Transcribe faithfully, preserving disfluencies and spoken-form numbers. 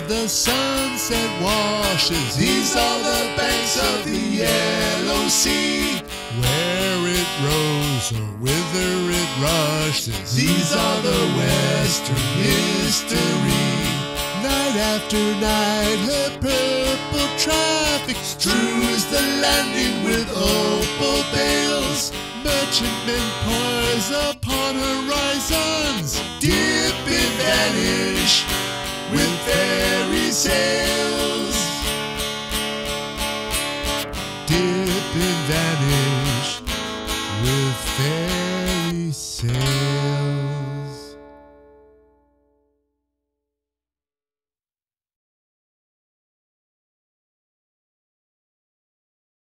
the sunset washes. These are the banks of the yellow sea, where it rose or whither it rushes. These are the western mystery. Night after night her purple traffic strews the landing with opal bales. Merchantmen poise upon horizons, dip and vanish with fairy sails.